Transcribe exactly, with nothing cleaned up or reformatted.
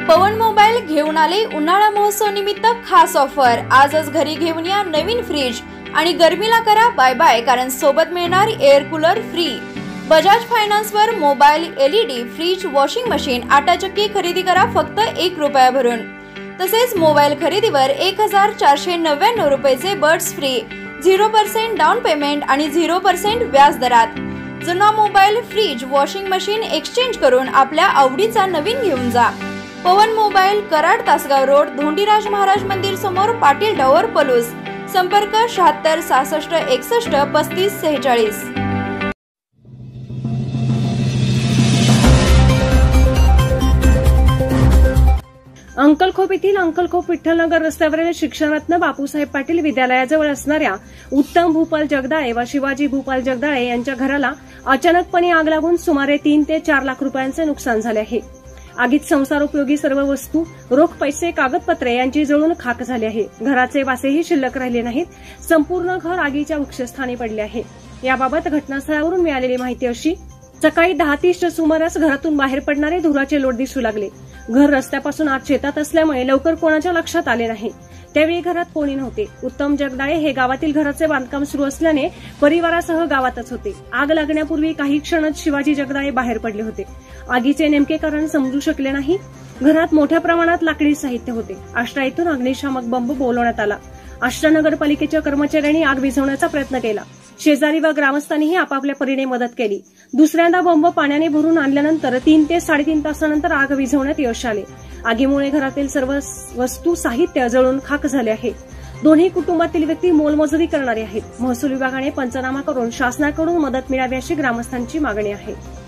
पवन mobile घेऊन आले उन्हाळा महोत्सव निमित्त खास ऑफर। आजच घरी घेऊन या नवीन फ्रीज आणि गरमीला करा बाय बाय, कारण सोबत मिळणार air cooler free. Bajaj finance वर mobile, LED, fridge, washing machine, आटा चक्की खरेदी करा फक्त एक रुपया भरून। तसेच मोबाईल खरेदीवर एक हजार चारशे नव्याण्णव रुपयाचे buds free, zero percent down payment आणि झिरो पर्सेंट व्याज दरात। जुना mobile, fridge, washing machine exchange करून आपल्या आवडीचा नवीन घेऊन जा। पवन मोबाईल, कराड, तासगाव रोड, धोंडीराज महाराज मंदिर समोर, पाटील टावर, पलूस। संपर्क शहात्तर सहासष्ट एकसष्ट पस्तीस सेहेचाळीस। अंकलखोप येथील अंकलखोप विठ्ठलनगर रस्त्यावरील शिक्षणरत्न बापूसाहेब पाटील विद्यालयाजवळ असणाऱ्या उत्तम भूपाल जगदाळे व शिवाजी भूपाल जगदाळे यांच्या घराला अचानकपणे आग लागून सुमारे तीन ते चार लाख रुपयांचे नुकसान झाले आहे। आगीत संसारोपयोगी सर्व वस्तू, रोख पैसे, कागदपत्रे यांची जळून खाक झाली आहे। घराचे वासेही शिल्लक राहिले नाहीत। संपूर्ण घर आगीच्या वृक्षस्थानी पडले आहे। याबाबत घटनास्थळावरून मिळालेली माहिती अशी: सकाळी दहा तीसच्या सुमारास घरातून बाहेर पडणारे धुराचे लोट दिसू लागले। घर रस्त्यापासून आत शेतात असल्यामुळे लवकर कोणाच्या लक्षात आले नाही। त्यावेळी घरात कोणी नव्हते। उत्तम जगदाळे हे गावातील घराचे बांधकाम सुरू असल्याने परिवारासह गावातच होते। आग लागण्यापूर्वी काही क्षणात शिवाजी जगदाळे बाहेर पडले होते। आगीचे नेमके कारण समजू शकले नाही। घरात मोठ्या प्रमाणात लाकडी साहित्य होते। आष्टा येथून अग्निशामक बंब बोलवण्यात आला। आष्टा नगरपालिकेच्या कर्मचाऱ्यांनी आग विझवण्याचा प्रयत्न केला। शेजारी व ग्रामस्थांनीही आपापल्या परीने मदत केली। दुसऱ्यांदा बंब पाण्याने भरून आणल्यानंतर तीन ते साडेतीन तासानंतर आग विझवण्यात यश आले। आगीमुळे घरातील सर्व वस्तू, साहित्य जळून खाक झाले आहे। दोन्ही कुटुंबातील व्यक्ती मोलमजुरी करणारे आहेत। महसूल विभागाने पंचनामा करून शासनाकडून मदत मिळावी अशी ग्रामस्थांची मागणी आहे।